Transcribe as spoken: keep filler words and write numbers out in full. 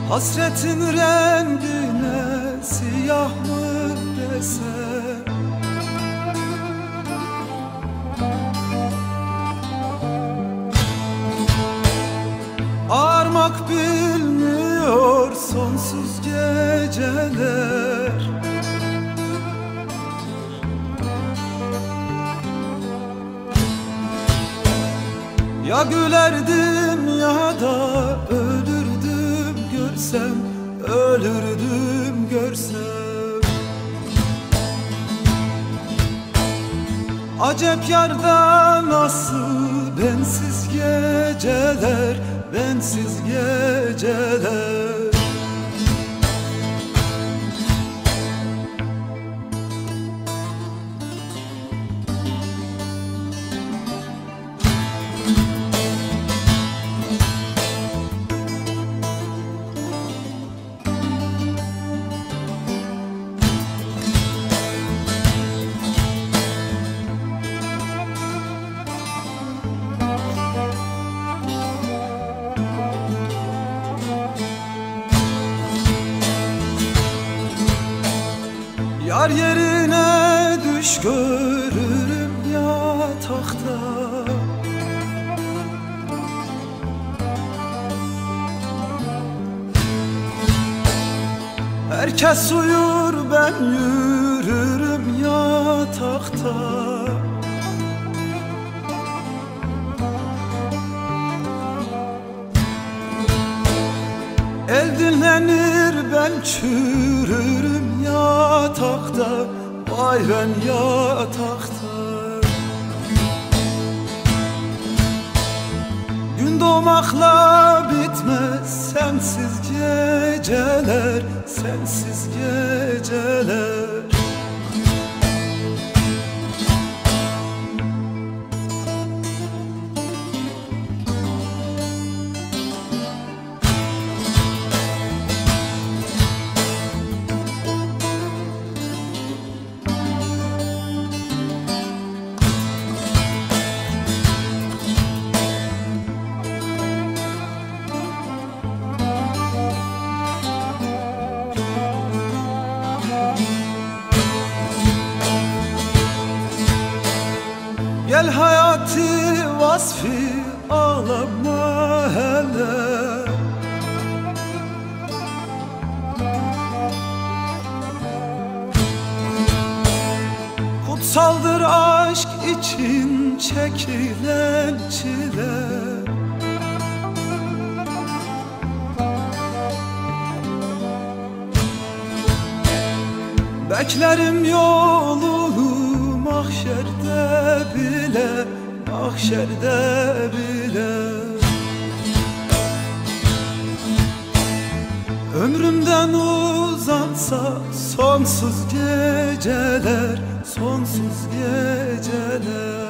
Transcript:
Hasretin rengine siyah mı desem? Ağarmak bilmiyor sonsuz geceler. Ya gülerdim ya da ölürdüm görsem, ölürdüm görsem. Acep yarda nasıl bensiz geceler, bensiz geceler. Yar yerine düş görürüm yatakta. Herkes uyur ben yürürüm yatakta. El dinlenir ben çürürüm yatakta. Vay ben yatakta. Gün doğmakla bitmez sensiz geceler, sensiz geceler. Gel hayatı vasfi ağlama hele. Kutsaldır aşk için çekilen çile. Beklerim yolunu mahşerde bile, mahşerde bile. Ömrümden uzansa sonsuz geceler, sonsuz geceler.